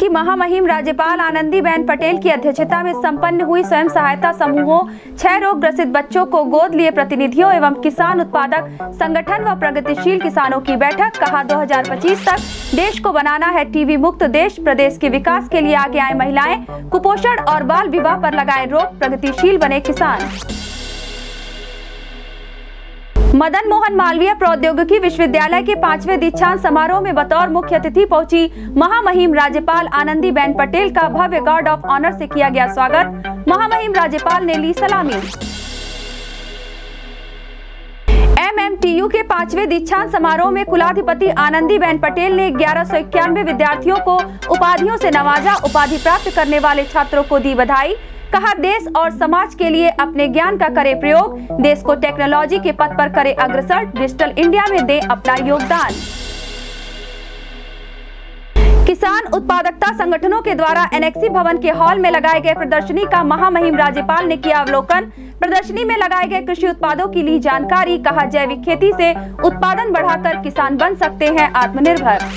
महामहिम राज्यपाल आनंदीबेन पटेल की अध्यक्षता में संपन्न हुई स्वयं सहायता समूहों, 6 रोग ग्रसित बच्चों को गोद लिए प्रतिनिधियों एवं किसान उत्पादक संगठन व प्रगतिशील किसानों की बैठक। कहा 2025 तक देश को बनाना है टीबी मुक्त देश। प्रदेश के विकास के लिए आगे आए महिलाएं, कुपोषण और बाल विवाह पर लगाए रोक, प्रगतिशील बने किसान। मदन मोहन मालवीय प्रौद्योगिकी विश्वविद्यालय के 5वें दीक्षांत समारोह में बतौर मुख्य अतिथि पहुंची महामहिम राज्यपाल आनंदीबेन पटेल का भव्य गार्ड ऑफ ऑनर से किया गया स्वागत। महामहिम राज्यपाल ने ली सलामी। MMTU के 5वें दीक्षांत समारोह में कुलाधिपति आनंदीबेन पटेल ने 1191 विद्यार्थियों को उपाधियों से नवाजा। उपाधि प्राप्त करने वाले छात्रों को दी बधाई। कहा देश और समाज के लिए अपने ज्ञान का करे प्रयोग, देश को टेक्नोलॉजी के पथ पर करे अग्रसर, डिजिटल इंडिया में दे अपना योगदान। किसान उत्पादकता संगठनों के द्वारा एनेक्सी भवन के हॉल में लगाए गए प्रदर्शनी का महामहिम राज्यपाल ने किया अवलोकन। प्रदर्शनी में लगाए गए कृषि उत्पादों की ली जानकारी। कहा जैविक खेती से उत्पादन बढ़ाकर किसान बन सकते हैं आत्मनिर्भर।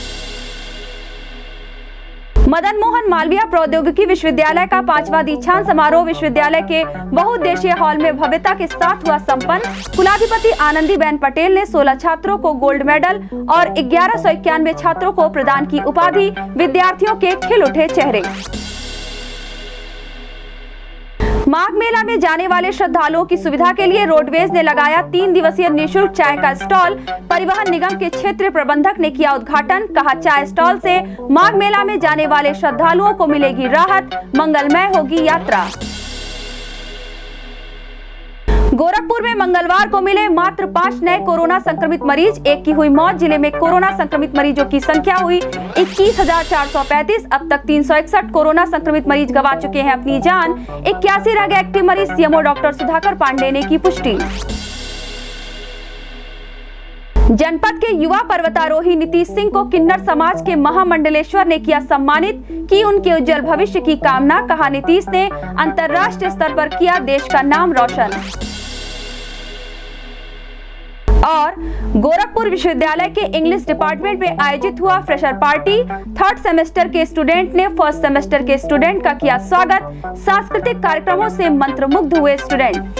मदन मोहन मालवीय प्रौद्योगिकी विश्वविद्यालय का 5वां दीक्षांत समारोह विश्वविद्यालय के बहुउद्देशीय हॉल में भव्यता के साथ हुआ संपन्न। कुलाधिपति आनंदीबेन पटेल ने 16 छात्रों को गोल्ड मेडल और 1191 छात्रों को प्रदान की उपाधि। विद्यार्थियों के खिल उठे चेहरे। माघ मेला में जाने वाले श्रद्धालुओं की सुविधा के लिए रोडवेज ने लगाया 3 दिवसीय निःशुल्क चाय का स्टॉल। परिवहन निगम के क्षेत्रीय प्रबंधक ने किया उद्घाटन। कहा चाय स्टॉल से माघ मेला में जाने वाले श्रद्धालुओं को मिलेगी राहत, मंगलमय होगी यात्रा। गोरखपुर में मंगलवार को मिले मात्र 5 नए कोरोना संक्रमित मरीज, एक की हुई मौत। जिले में कोरोना संक्रमित मरीजों की संख्या हुई 21,435। अब तक 361 कोरोना संक्रमित मरीज गंवा चुके हैं अपनी जान। 81 रह गए एक्टिव मरीज। सीएमओ डॉक्टर सुधाकर पांडे ने की पुष्टि। जनपद के युवा पर्वतारोही नीतीश सिंह को किन्नर समाज के महामंडलेश्वर ने किया सम्मानित, की उनके उज्जवल भविष्य की कामना। कहा नीतीश ने अंतर्राष्ट्रीय स्तर पर किया देश का नाम रोशन। और गोरखपुर विश्वविद्यालय के इंग्लिश डिपार्टमेंट में आयोजित हुआ फ्रेशर पार्टी। 3rd सेमेस्टर के स्टूडेंट ने 1st सेमेस्टर के स्टूडेंट का किया स्वागत। सांस्कृतिक कार्यक्रमों से मंत्रमुग्ध हुए स्टूडेंट।